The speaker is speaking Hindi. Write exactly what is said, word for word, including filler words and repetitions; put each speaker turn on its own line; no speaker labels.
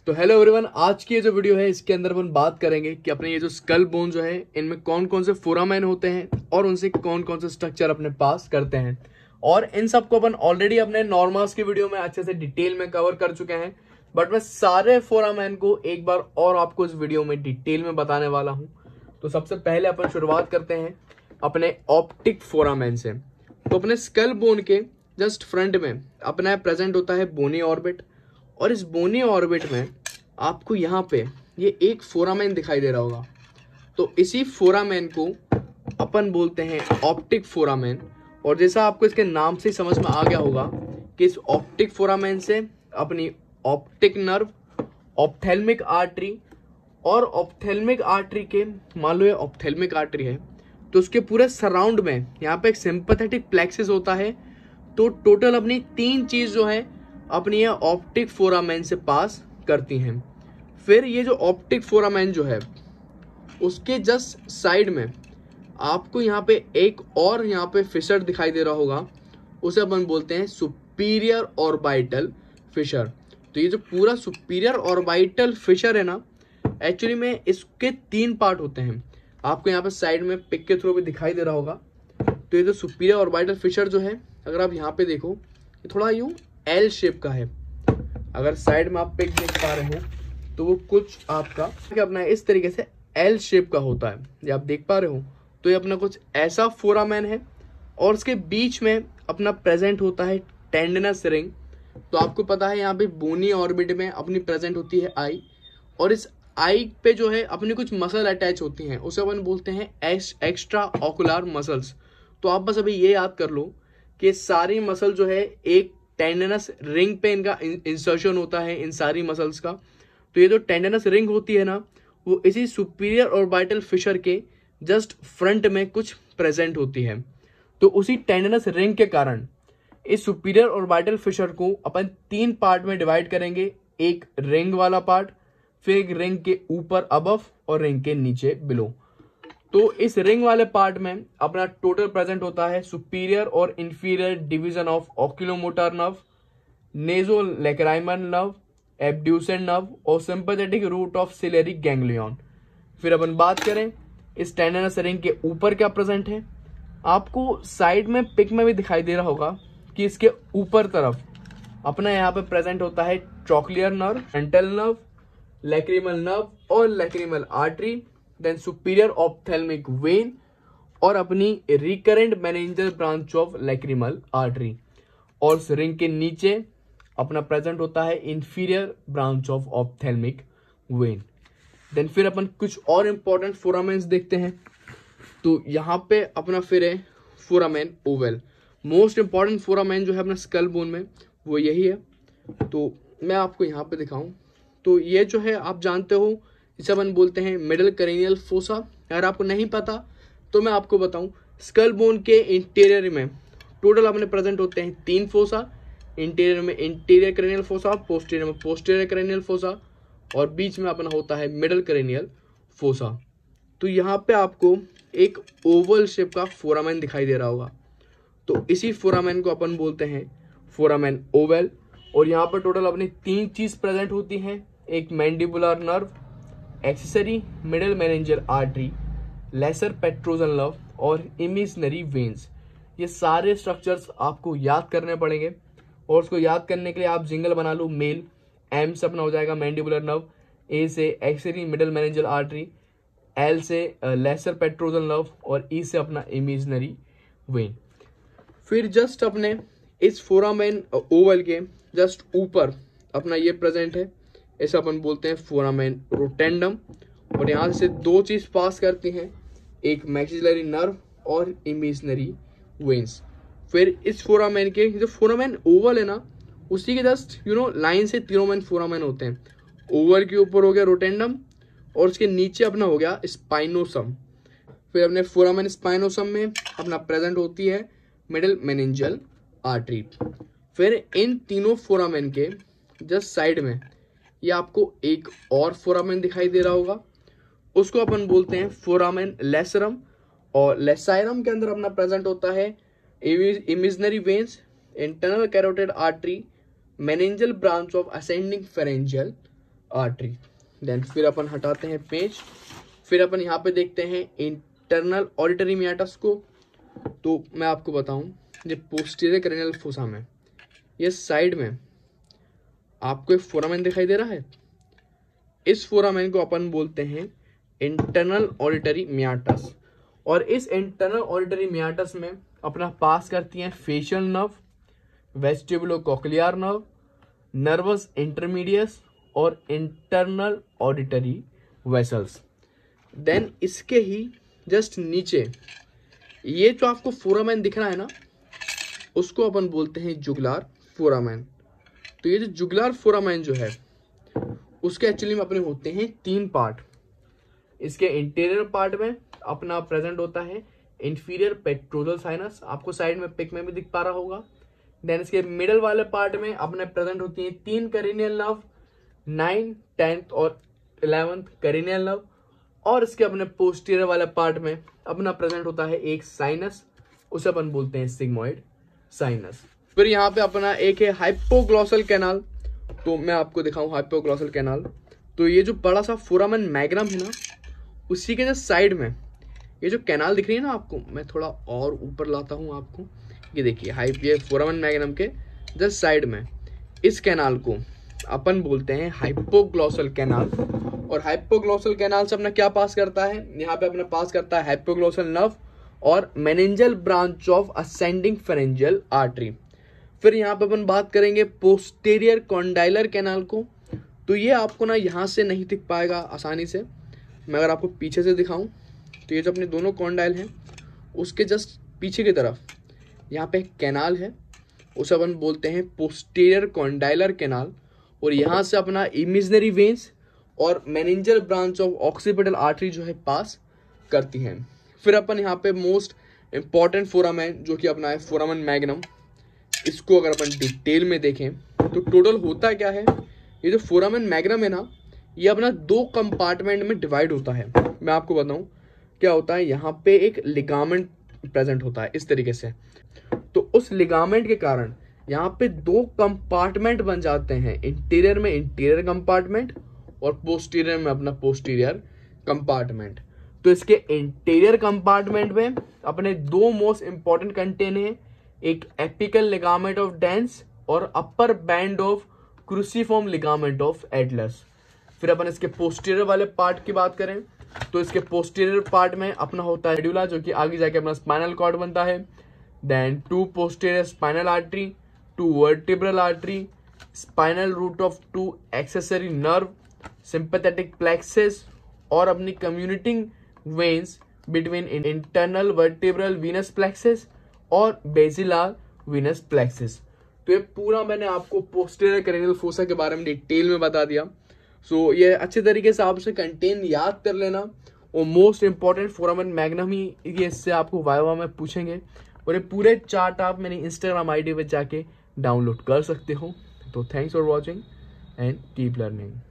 तो हेलो एवरीवन, आज की ये जो वीडियो है इसके अंदर अपन बात करेंगे कि अपने ये जो स्कल बोन जो है इनमें कौन कौन से फोरामेन होते हैं और उनसे कौन कौन से स्ट्रक्चर अपने पास करते हैं। और इन सबको अपन ऑलरेडी अपने नॉर्मल्स की वीडियो में अच्छे से डिटेल में कवर कर चुके हैं, बट मैं सारे फोरामेन को एक बार और आपको इस वीडियो में डिटेल में बताने वाला हूँ। तो सबसे पहले अपन शुरुआत करते हैं अपने ऑप्टिक फोरामेन से। तो अपने स्कल बोन के जस्ट फ्रंट में अपना प्रेजेंट होता है बोनी ऑर्बिट, और इस बोनी ऑर्बिट में आपको यहाँ पे ये एक फोरामेन दिखाई दे रहा होगा। तो इसी फोरामेन को अपन बोलते हैं ऑप्टिक फोरामेन। और जैसा आपको इसके नाम से समझ में आ गया होगा कि इस ऑप्टिक फोरामेन से अपनी ऑप्टिक नर्व, ऑप्थेल्मिक आर्टरी और ऑप्थेल्मिक आर्टरी के, मान लो ये ऑप्थेल्मिक आर्टरी है तो उसके पूरे सराउंड में यहाँ पे एक सिंपैथेटिक प्लेक्सिस होता है। तो टोटल अपनी तीन चीज जो है अपनी ये ऑप्टिक फोरामेन से पास करती हैं। फिर ये जो ऑप्टिक फोरामेन जो है उसके जस्ट साइड में आपको यहाँ पे एक और यहाँ पे फिशर दिखाई दे रहा होगा, उसे अपन बोलते हैं सुपीरियर ऑर्बिटल फिशर। तो ये जो पूरा सुपीरियर ऑर्बिटल फिशर है ना, एक्चुअली में इसके तीन पार्ट होते हैं। आपको यहाँ पे साइड में पिक के थ्रू भी दिखाई दे रहा होगा। तो ये जो सुपीरियर ऑर्बिटल फिशर जो है, अगर आप यहाँ पे देखो, ये थोड़ा यूं एल शेप का है। अगर साइड में आप पिक देख पा रहे हो तो वो कुछ आपका क्या अपना इस तरीके से एल शेप का होता है, ये आप देख पा रहे हो। तो ये अपना कुछ ऐसा फोरामेन है और उसके बीच में अपना प्रेजेंट होता है टेंडनस रिंग। तो आपको पता है यहाँ पे बोनी ऑर्बिट में अपनी प्रेजेंट होती है आई, और इस आई पे जो है अपनी कुछ मसल अटैच होती हैं, उसे अपन बोलते हैं एक्स्ट्रा ऑकुलर मसल्स। तो आप बस अभी ये याद कर लो कि सारी मसल जो है एक टेंडनस रिंग पे इनका इंसर्शन होता है इन सारी मसल्स का। तो ये जो टेंडनस रिंग होती है ना, वो इसी सुपीरियर ऑर्बिटल फिशर के जस्ट फ्रंट में कुछ प्रेजेंट होती है। तो उसी टेंडनस रिंग के कारण इस सुपीरियर ऑर्बिटल फिशर को अपन तीन पार्ट में डिवाइड करेंगे। एक रिंग वाला पार्ट, फिर एक रिंग के ऊपर अबव और रिंग के नीचे बिलो। तो इस रिंग वाले पार्ट में अपना टोटल प्रेजेंट होता है सुपीरियर और inferior division of oculomotor nerve, nasolacrimal nerve, abducent nerve और sympathetic root of ciliary ganglion. फिर अपन बात करें इस टेंडनस रिंग के ऊपर क्या प्रेजेंट है। आपको साइड में पिक में भी दिखाई दे रहा होगा कि इसके ऊपर तरफ अपना यहाँ पे प्रेजेंट होता है trochlear nerve, frontal nerve, lacrimal nerve और lacrimal artery, then superior ophthalmic vein और अपनी recurrent meningeal branch of lacrimal artery. और इस रिंग के नीचे अपना प्रेजेंट होता है inferior branch of ophthalmic vein. Then फिर अपन कुछ और इंपॉर्टेंट फोरामेन्स देखते हैं। तो यहाँ पे अपना फिर है foramen ovale. Most important foramen जो है अपना स्कल बोन में वो यही है। तो मैं आपको यहाँ पे दिखाऊं तो ये जो है आप जानते हो, इसे अपन बोलते हैं मिडल करेनियल फोसा। अगर आपको नहीं पता तो मैं आपको बताऊं, स्कल बोन के इंटीरियर में टोटल अपने प्रेजेंट होते हैं तीन फोसा। इंटीरियर में इंटीरियर करेनियल फोसा, पोस्टीरियर में पोस्टीरियर करेनियल फोसा और बीच में अपना होता है मिडल करेनियल फोसा। तो यहाँ पे आपको एक ओवल शेप का फोरामेन दिखाई दे रहा होगा। तो इसी फोरामेन को अपन बोलते हैं फोरामेन ओवल। और यहाँ पर टोटल अपनी तीन चीज प्रेजेंट होती हैं, एक mandibular nerve, accessory middle meningeal artery, lesser petrosal nerve और इमिजनरी वेन्स। ये सारे स्ट्रक्चर्स आपको याद करने पड़ेंगे, और उसको याद करने के लिए आप जिंगल बना लो। मेल एम से अपना हो जाएगा मैंडिबुलर नर्व, ए से accessory middle meningeal artery, L से लेसर पेट्रोजल नर्व और ई से अपना इमेजिनरी वेन। फिर जस्ट अपने इस फोरामेन ओवल के जस्ट ऊपर अपना ये प्रेजेंट है, ऐसा अपन बोलते हैं फोरामेन रोटेंडम। और यहाँ से दो चीज पास करती हैं, एक मैक्सिलरी नर्व और इमेजिनरी वेन्स। फिर इस फोरामेन के जो फोरामेन ओवल है ना, उसी के जस्ट यू नो लाइन से तीनों मेन फोरामेन होते हैं। ओवल के ऊपर हो गया रोटेंडम और उसके नीचे अपना हो गया स्पाइनोसम। फिर अपने फोरामेन स्पाइनोसम में अपना प्रेजेंट होती है मिडल मेनिंजल आर्टरी। फिर इन तीनों फोरामेन के जस्ट साइड में ये आपको एक और फोरामेन दिखाई दे रहा होगा, उसको अपन बोलते हैं फोरामेन लेसरम। और लेसाइरम के अंदर अपना प्रेजेंट होता है imaginary veins, internal carotid artery, meningeal branch of ascending pharyngeal artery. Then फिर अपन हटाते हैं पेज, फिर अपन यहाँ पे देखते हैं इंटरनल ऑडिटरी मियाटस को। तो मैं आपको बताऊं, ये पोस्टीरियर क्रेनियल फोसा में ये साइड में आपको एक फोरामेन दिखाई दे रहा है, इस फोरामेन को अपन बोलते हैं इंटरनल ऑडिटरी मियाटस। और इस इंटरनल ऑडिटरी मियाटस में अपना पास करती हैं facial nerve, vestibulocochlear nerve, nervus intermedius और इंटरनल ऑडिटरी वेसल्स। देन इसके ही जस्ट नीचे ये जो आपको फोरामेन दिख रहा है ना, उसको अपन बोलते हैं जुगुलार फोरामेन। तो ये जो जुगुलार फोरामेन जो है उसके एक्चुअली में अपने होते हैं तीन पार्ट। इसके इंटीरियर पार्ट में अपना प्रेजेंट होता है इंफीरियर पेक्टोरल साइनस, आपको साइड में पिक में भी दिख पा रहा होगा। देन इसके मिडल वाले पार्ट में अपने प्रेजेंट होती हैं तीन करेनियल नर्व, नाइन टेंथ और इलेवेंथ करेनियल नर्व। और इसके अपने पोस्टीरियर वाले पार्ट में अपना प्रेजेंट होता है एक साइनस, उसे अपन बोलते हैं सिग्मोइड साइनस। फिर यहाँ पे अपना एक है हाइपोग्लॉसल कैनाल। तो मैं आपको दिखाऊं हाइपोग्लॉसल कैनाल। तो ये जो बड़ा सा फोरामेन मैग्नम है ना, उसी के जो साइड में ये जो कैनाल दिख रही है ना आपको, मैं थोड़ा और ऊपर लाता हूँ आपको, ये देखिए हाइप ये फोरामेन मैग्नम के जस्ट साइड में इस कैनाल को अपन बोलते हैं हाइपोग्लॉसल कैनाल। और हाइपोग्लॉसल कैनाल से अपना क्या पास करता है, यहाँ पे अपना पास करता है हाइपोग्लॉसल नर्व और meningeal branch of ascending pharyngeal artery. फिर यहाँ पे अपन बात करेंगे पोस्टीरियर कॉन्डाइलर कैनाल को। तो ये आपको ना यहाँ से नहीं दिख पाएगा आसानी से, मैं अगर आपको पीछे से दिखाऊं तो ये जो अपने दोनों कॉन्डाइल हैं उसके जस्ट पीछे की तरफ यहाँ पे एक कैनाल है, उसे अपन बोलते हैं पोस्टीरियर कॉन्डाइलर कैनाल। और यहाँ से अपना इमेजिनरी वेन्स और meningeal branch of occipital artery जो है पास करती हैं। फिर अपन यहाँ पे मोस्ट इंपॉर्टेंट फोरामेन जो कि अपना है फोरामेन मैग्नम, इसको अगर अपन डिटेल में देखें तो टोटल होता क्या है, ये जो फोरामेन मैग्नम है ना, ये अपना दो कंपार्टमेंट में डिवाइड होता है। मैं आपको बताऊं क्या होता है, यहाँ पे एक लिगामेंट प्रेजेंट होता है इस तरीके से। तो उस लिगामेंट के कारण यहाँ पे दो कंपार्टमेंट बन जाते हैं, इंटीरियर में इंटीरियर कंपार्टमेंट और पोस्टीरियर में अपना पोस्टीरियर कंपार्टमेंट। तो इसके इंटीरियर कंपार्टमेंट में अपने दो मोस्ट इंपॉर्टेंट कंटेन है, एक एपिकल लिगामेंट ऑफ डेंस और upper band of cruciform ligament of atlas. फिर अपन इसके पोस्टीरियर वाले पार्ट की बात करें तो इसके पोस्टीरियर पार्ट में अपना होता है मेडुला, जो कि आगे जाके अपना स्पाइनल कॉर्ड बनता है। Then two posterior spinal artery, two vertebral artery, spinal root of two accessory nerve, sympathetic plexus और अपनी communicating veins between internal vertebral venous plexus और बेसिलर वीनस प्लेक्सस। तो ये पूरा मैंने आपको पोस्टीरियर क्रेनियल फोसा के बारे में डिटेल में बता दिया। सो so, ये अच्छे तरीके से आपसे कंटेन याद कर लेना। और मोस्ट इंपॉर्टेंट फोरामेन मैग्नम ही ये इससे आपको वाइवा में पूछेंगे। और ये पूरे चार्ट आप मेरी इंस्टाग्राम आई डी पे जाके डाउनलोड कर सकते हो। तो thanks for watching and keep learning.